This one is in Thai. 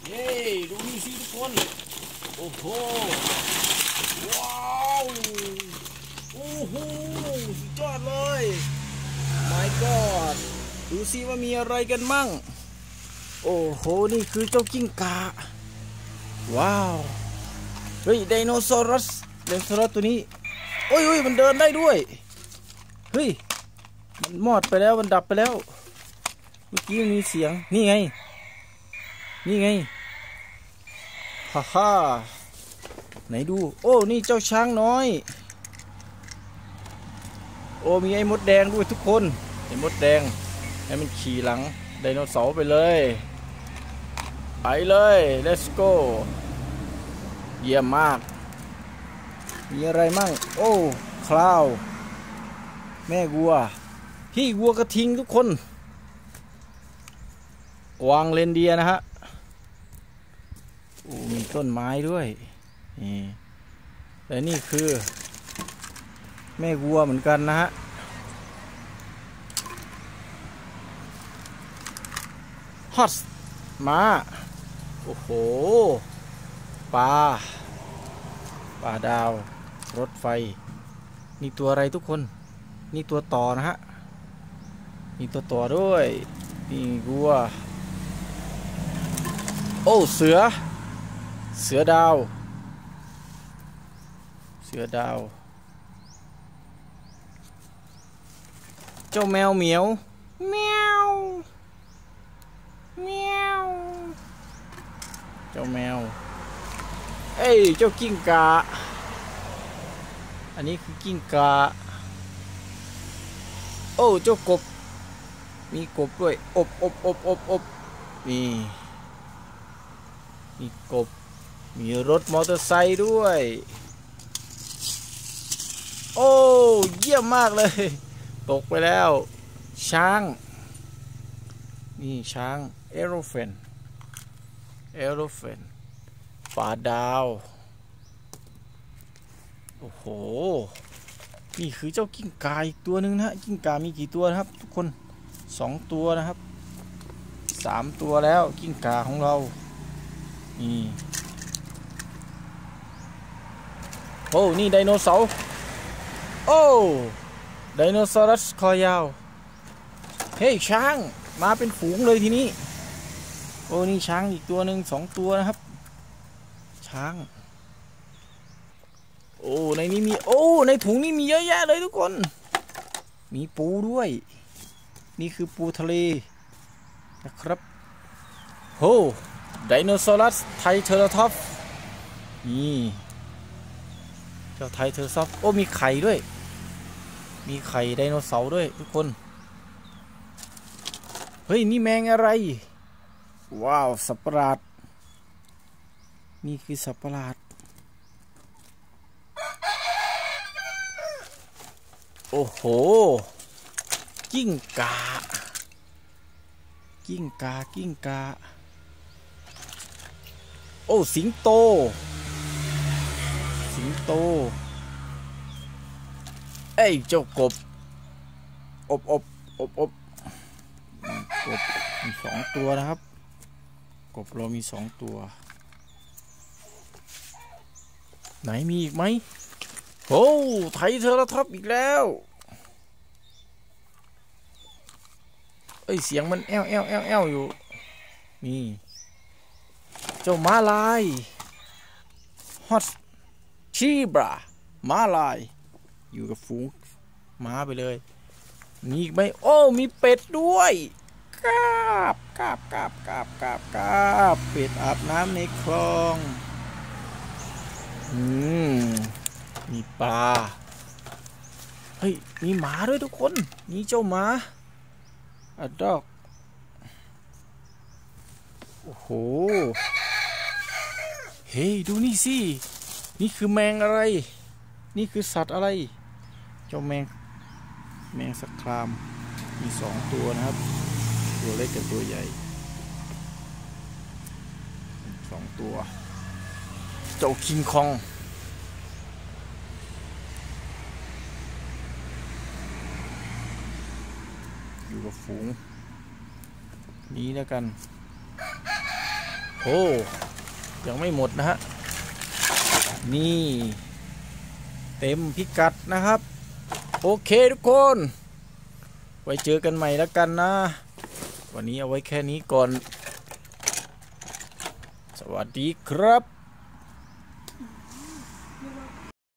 เย้ดูนี่สิทุกคนโอ้โหว้าวโอ้โหสุดยอดเลย my god ดูสิว่ามีอะไรกันมั่งโอ้โหนี่คือเจ้ากิ้งก่าว้าวเฮ้ยไดโนเสาร์ตัวนี้โอ้ยมันเดินได้ด้วยเฮ้ยมันมอดไปแล้วมันดับไปแล้วเมื่อกี้มีเสียงนี่ไงฮ่าไหนดูโอ้นี่เจ้าช้างน้อยโอ้มีไอ้มดแดงด้วยทุกคนไอ้มดแดงให้มันขี่หลังไดโนเสาร์ไปเลยlet's go เยี่ยมมากมีอะไรมั่งโอ้คลาวแม่วัวพี่วัวกระทิงทุกคนวางเรนเดียร์นะฮะโอ้มีต้นไม้ด้วยนี่แต่นี่คือแม่วัวเหมือนกันนะฮะฮอสม้าโอ้โหปลาดาวรถไฟนี่ตัวอะไรทุกคนนี่ตัวต่อนะฮะมีตัวต่อด้วยนี่วัวโอ้เสือดาวเจ้าแมวเหมียวเจ้าแมวเอ้ยเจ้ากิ้งก่าอันนี้คือกิ้งก่าโอ้เจ้ากบมีกบด้วยอบมีกบมีรถมอเตอร์ไซค์ด้วยโอ้เยี่ยมมากเลยตกไปแล้วช้างนี่ช้างเอโรเฟนป่าดาวโอ้โหนี่คือเจ้ากิ้งก่าอีกตัวหนึ่งนะกิ้งก่ามีกี่ตัวนะครับทุกคน2 ตัวนะครับ3 ตัวแล้วกิ้งก่าของเรานี่โอ้นี่ไดโนเสาร์โอ้ไดโนเสาร์คอยาวเฮ้ยช้างมาเป็นฝูงเลยทีนี้โอ้นี่ช้างอีกตัวหนึ่ง2 ตัวนะครับช้างโอ้ในนี้มีโอ้ในถุงนี้มีเยอะแยะเลยทุกคนมีปูด้วยนี่คือปูทะเลนะครับโอ้ไดโนเสาร์ไทรเทอราทอปส์นี่เจ้าไทรเทอราทอปส์โอ้มีไข่ด้วยมีไข่ไดโนเสาร์ด้วยทุกคนเฮ้ยนี่แมงอะไรว้าวสัตว์ประหลาดนี่คือสัตว์ประหลาดโอ้โหกิ้งก่าโอ้สิงโตเอ้ยเจ้ากบอบกบมี2 ตัวนะครับกบเรามี2 ตัวไหนมีอีกไหมโอ้ไทรเทอราทอปส์อีกแล้วเอ้ยเสียงมันแอวอยู่นี่เจ้าม้าลายฮอสชีบราม้าลายอยู่กับฝูงม้าไปเลยมีอีกไหมโอ้มีเป็ดด้วยกาบเป็ดอาบน้ำในคลองมีปลาเฮ้ยมีหมาด้วยทุกคนนี่เจ้าหมาอะดอกโอ้โหเฮ้ยดูนี่สินี่คือแมงอะไรนี่คือสัตว์อะไรเจ้าแมงสครามมี2 ตัวนะครับตัวเล็กกับตัวใหญ่2 ตัวเจ้าคิงคองอยู่กับฝูงนี้แล้วกันโอ้ยังไม่หมดนะฮะนี่เต็มพิกัดนะครับโอเคทุกคนไว้เจอกันใหม่แล้วกันนะวันนี้เอาไว้แค่นี้ก่อนสวัสดีครับ